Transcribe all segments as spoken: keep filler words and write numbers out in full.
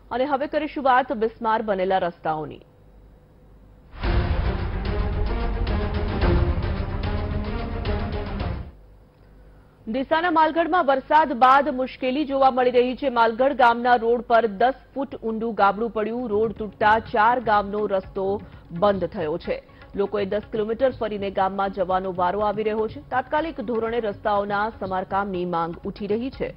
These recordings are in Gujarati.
અને હવે કરીશું વાત બિસ્માર બનેલા રસ્તાઓની। ડીસાના માલગઢમાં વરસાદ બાદ મુશ્કેલી જોવા મળી રહી છે। માલગઢ ગામના રોડ પર દસ ફૂટ ઊંડું ગાબડું પડ્યું। રોડ તૂટતા ચાર ગામનો રસ્તો બંધ થયો છે। લોકોએ દસ કિલોમીટર ફરીને ગામમાં જવાનો વારો આવી રહ્યો છે। તાત્કાલિક ધોરણે રસ્તાઓના સમારકામની માંગ ઉઠી રહી છે।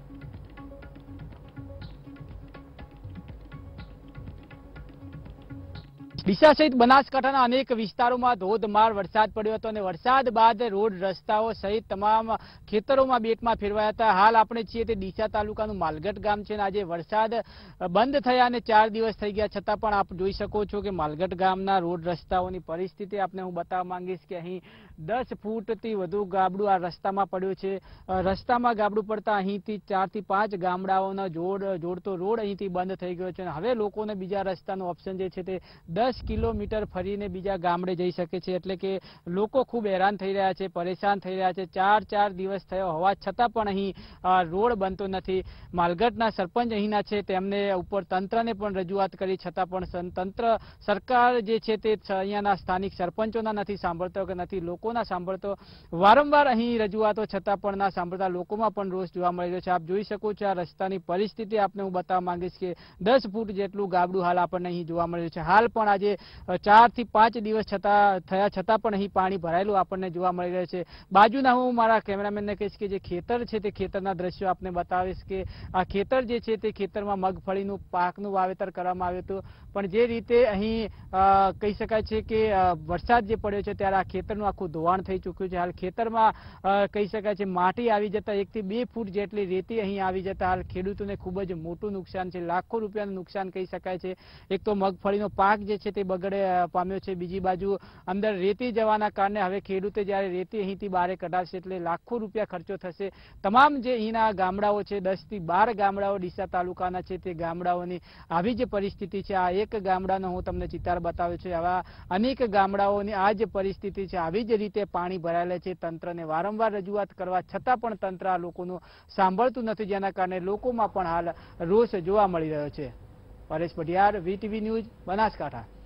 ડીસા સહિત બનાસકાંઠાના અનેક વિસ્તારોમાં ધોધમાર વરસાદ પડ્યો હતો અને વરસાદ બાદ રોડ રસ્તાઓ સહિત તમામ ખેતરોમાં બેટમાં ફેરવાયા હતા। હાલ આપણે છીએ તે ડીસા તાલુકાનું માલગઢ ગામ છે અને આજે વરસાદ બંધ થયા અને ચાર દિવસ થઈ ગયા છતાં પણ આપ જોઈ શકો છો કે માલગઢ ગામના રોડ રસ્તાઓની પરિસ્થિતિ આપને હું બતાવવા માંગીશ કે અહીં દસ ફૂટથી વધુ ગાબડું આ રસ્તામાં પડ્યું છે। રસ્તામાં ગાબડું પડતા અહીંથી ચારથી પાંચ ગામડાઓનો જોડ જોડતો રોડ અહીંથી બંધ થઈ ગયો છે અને હવે લોકોને બીજા રસ્તાનો ઓપ્શન જે છે તે દસ કિલોમીટર ફરીને બીજા ગામડે જઈ શકે છે। એટલે કે લોકો ખૂબ હેરાન થઈ રહ્યા છે, પરેશાન થઈ રહ્યા છે। ચાર ચાર દિવસ થયો હોવા છતાં પણ અહીં રોડ બનતો નથી। માલગઢના સરપંચ અહીંના છે તેમને ઉપર તંત્રને પણ રજૂઆત કરી છતાં પણ તંત્ર સરકાર જે છે તે અહીંયાના સ્થાનિક સરપંચોના નથી સાંભળતો કે નથી લોકોના સાંભળતો। વારંવાર અહીં રજૂઆતો છતાં પણ ના સાંભળતા લોકોમાં પણ રોષ જોવા મળી રહ્યો છે। આપ જોઈ શકો છો આ રસ્તાની પરિસ્થિતિ આપને હું બતાવવા માંગીશ કે દસ ફૂટ જેટલું ગાબડું હાલ આપણને અહીં જોવા મળી રહ્યું છે। હાલ પણ આજે ચાર થી પાંચ દિવસ છતાં થયા છતાં પણ અહીં પાણી ભરાયેલું આપણને જોવા મળી રહ્યું છે। બાજુના હું મારા કેમેરામેનને કહીશ કે જે ખેતર છે તે ખેતરના દ્રશ્યો આપને બતાવીશ કે આ ખેતર જે છે તે ખેતરમાં મગફળીનું પાકનું વાવેતર કરવામાં આવ્યું હતું પણ જે રીતે અહીં કહી શકાય છે કે વરસાદ જે પડ્યો છે ત્યારે આ ખેતરનું આખું ધોવાણ થઈ ચૂક્યું છે। હાલ ખેતરમાં કહી શકાય છે માટી આવી જતા એકથી બે ફૂટ જેટલી રેતી અહીં આવી જતા હાલ ખેડૂતોને ખૂબ જ મોટું નુકસાન છે, લાખો રૂપિયાનું નુકસાન કહી શકાય છે। એક તો મગફળીનો પાક જે છે તે બગડે પામ્યો છે, બીજી બાજુ અંદર રેતી જવાના કારણે હવે ખેડૂતે જ્યારે રેતી અહીંથી બહાર કઢાવશે એટલે લાખો રૂપિયા ખર્ચો થશે। તમામ જે અહીંના ગામડાઓ છે દસ થી બાર ગામડાઓ ડીસા તાલુકાના છે તે ગામડાઓની આવી જ પરિસ્થિતિ છે। આ એક ગામડાનો હું તમને ચિતાર બતાવ્યો છે, આવા અનેક ગામડાઓની આ જ પરિસ્થિતિ છે। આવી જ રીતે પાણી ભરાયેલા છે। તંત્રને વારંવાર રજૂઆત કરવા છતાં પણ તંત્ર આ લોકોનું સાંભળતું નથી, જેના કારણે લોકોમાં પણ હાલ રોષ જોવા મળી રહ્યો છે। Paresh Padhiyar, VTV news, Banaskantha.